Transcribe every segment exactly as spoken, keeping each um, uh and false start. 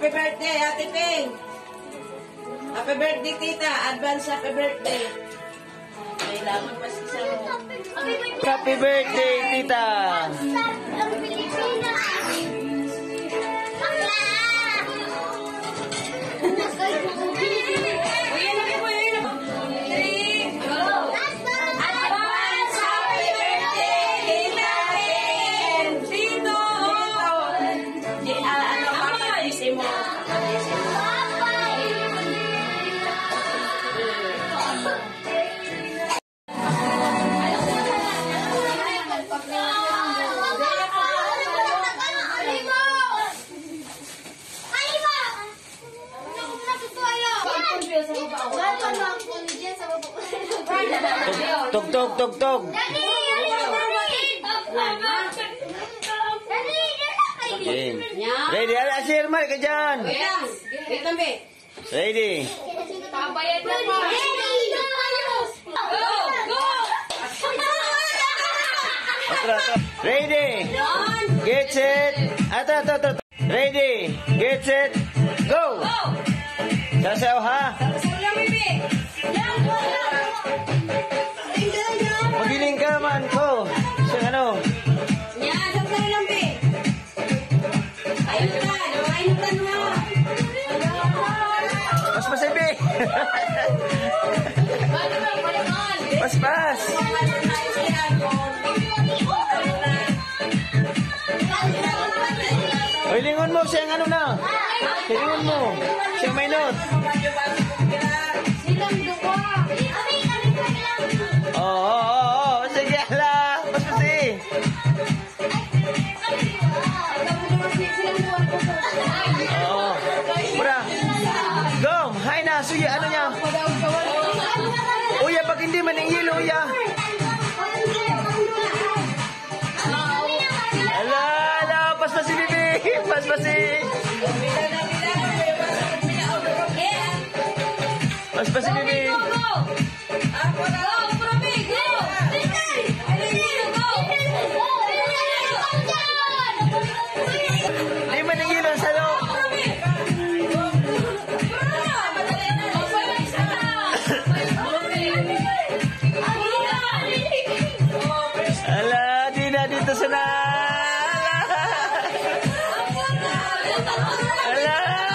birthday, Ate Ping. Happy birthday, tita. Advance happy birthday. Kailangan pa si Saro. Happy birthday, tita. Tug, tug, tug, tug. Okay. Ready? Ada si Irma ke dyan? Ready? Ready? Get set. Ato, ato, ato. Ready? Get set. Go! Sasayaw ha? Magiling ka man ko. Siyang ano? Yan, sasayaw lang, Bi. Ayun ka, ayun ka na. Mas mas, Bi. Mas mas. Uy, lingon mo siyang ano na. Lingon mo. Siyang may note. Oo, oo, oo. Sige, ala. Mas mas eh. Oo. Pura. Go. Hay na. Suya, ano niya? Uya, pag hindi man yung yelo, uya. Ala, ala. Pas pas si Bibi. Pas pas si. Pas pas si Bibi. Di man yung yelo sa loob. Ala, di na dito sa na. Ala.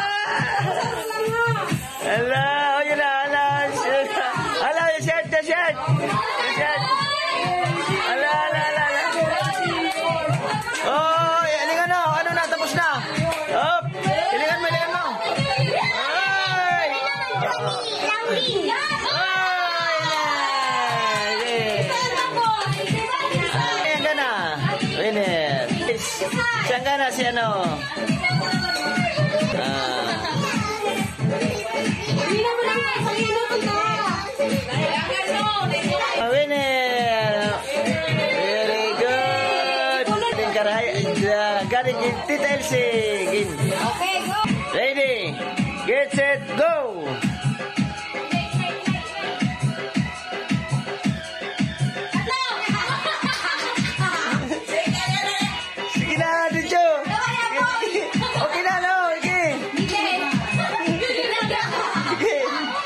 Ala, oh yun na, ala. Ala, shot, shot. Shot. Ala, ala, ala, ala. Oh, ilingan na. Ano na, tapos na. Hop. Ilingan mo, ilingan mo. Ay. Ayan ka na. Winner. Saan ka na si ano? Ah. Winner. Very good. Galing Tita Elsie. Okay, go. Ready. Get set, go. Sige na, Dijo. Okay na, no? Okay. Okay.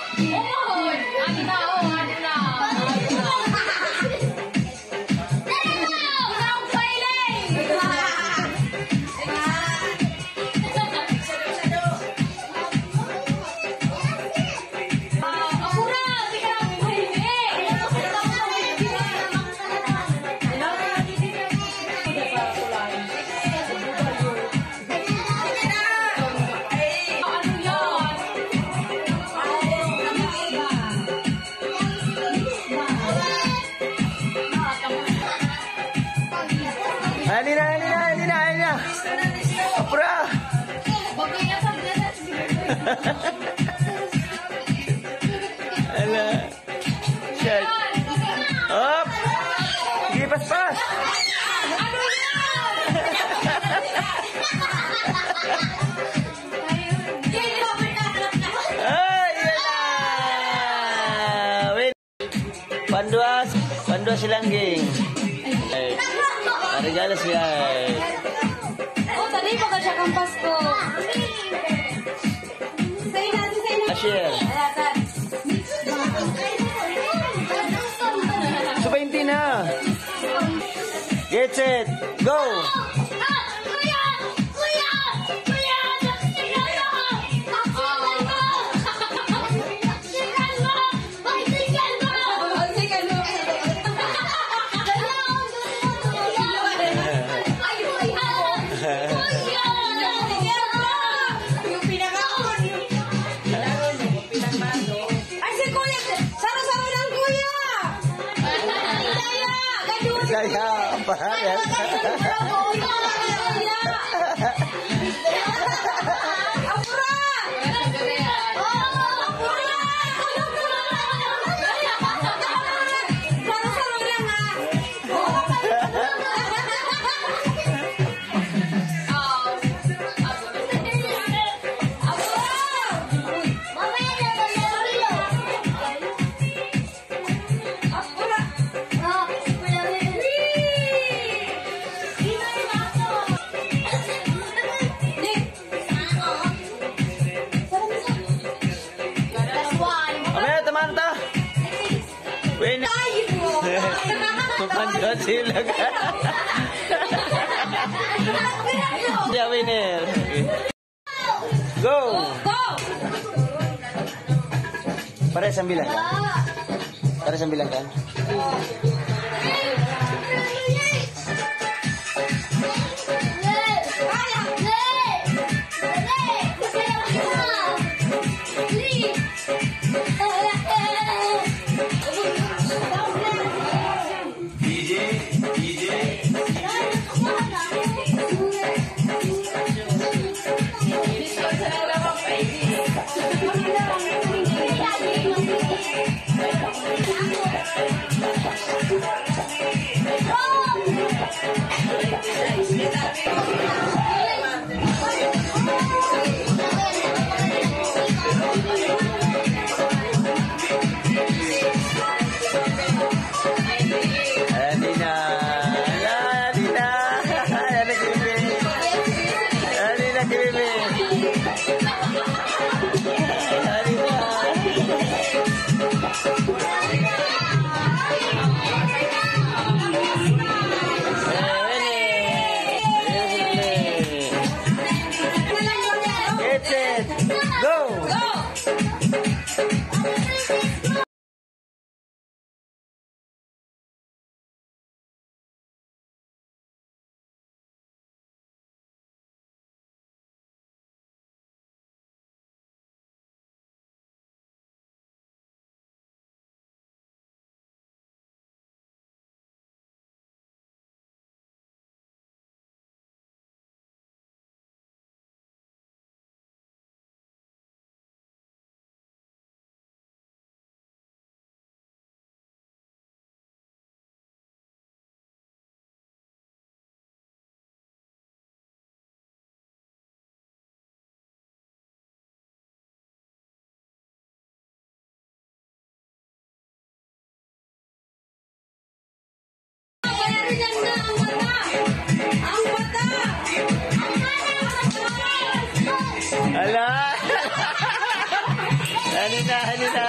Halina, halina, halina, halina. Apura. Ala. Shit. Up. Sige, pas-pas. Ay, yan na. Win. Panduas. Panduas silangging. Ay. Regalo siya. Oh, tadi bakal siya kampas ko. cashier. So, twenty na. Get set. Go. Yung pinaka-on. Ay, si Kuya! Saro-saro lang, Kuya! Saya, apa ya? Amaya, teman ta? Win. Tumanjot sila ka. Siya winner. Go! Pare sambilan kan? Pare sambilan kan? Ala! Halina, halina!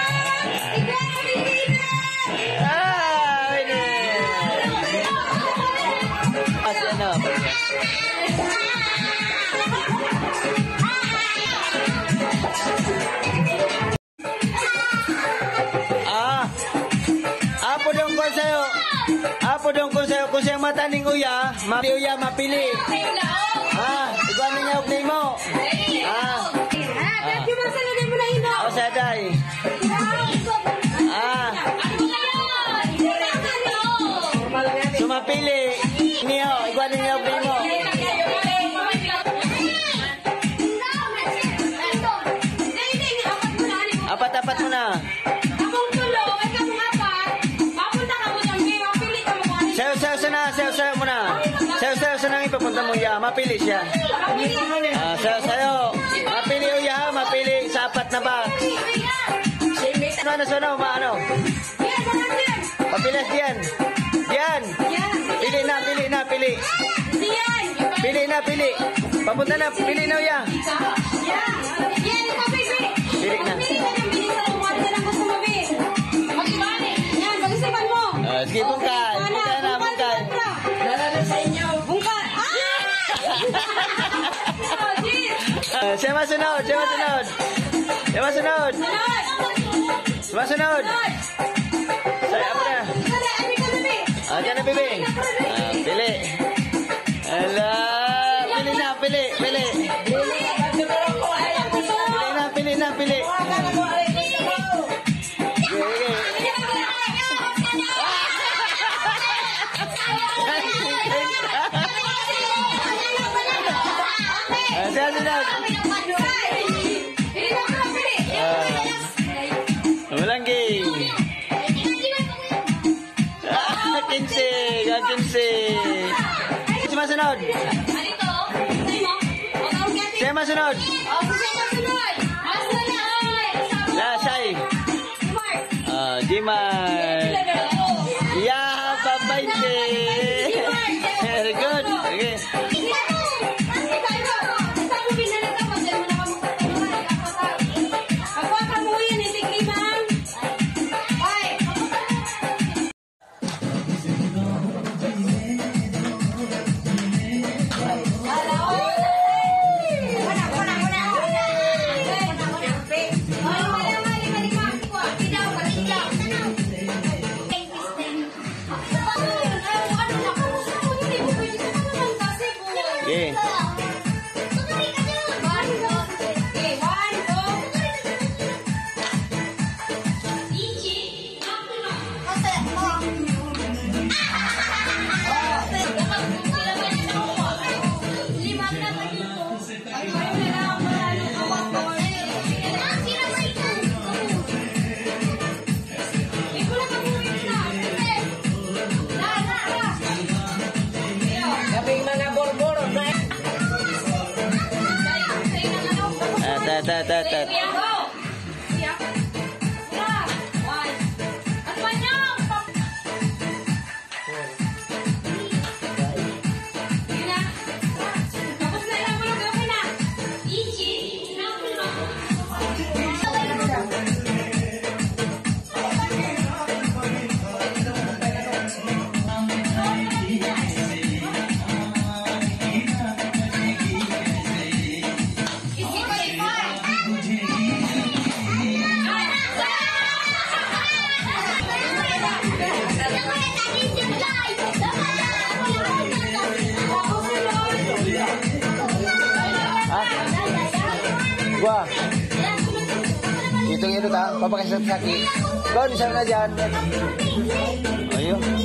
Ah, winner! As ano? Ah! Apo dong ko sa'yo. Apo dong ko sa'yo. Kung siyang mataning uya, mapili uya, mapili. Ah, iguan niya ugnay mo. Ah. Ah. O sa day. Ah. Sumapili. Niyo, iguan niya ugnay mo. Apat-apat mo na. Sayo-sayo sana, sayo-sayo mo na. Sayo-sayo sana ang ipapunta mo ya, mapili siya. Ah, sayo-sayo. Mapili o ya, mapili sa apat na ba? Ano na sana, maano? Papilas diyan. Diyan. Pili na, pili na, pili. Pili na, pili. Papunta na, pili na o ya. Dili na. Yan, pag-isipan mo. Ah, sige, bungkay. Bungkay na, bungkay. Nalala sa inyo. Bungkay. Ah! Oh, jeez. Ah, siya masunod, siya masunod. Siya masunod. Sunod. Masunod. Saya apa na? Dali, abi ka, dali. Ah, dyan na, bebe. Ah, pili. Ala, pili na, pili, pili. Dili, pagkabaro ko ay ang gusto mo. Pili na, pili na, pili. Akala ko ay gusto mo. Sige, sige. Ah, siya sunod. Ah, walang game. Ah, kinsi, ah, kinsi. Siya masunod. Siya masunod. Lasay. Ah, Jiman. Yeah, bye-bye. Very good. Okay. Yeah. Kaming mga borboro na. Ah, ta, ta, ta, ta. Gua. Hitung itu tak, papa kasih sakit. Kau di sana aja. Ayo.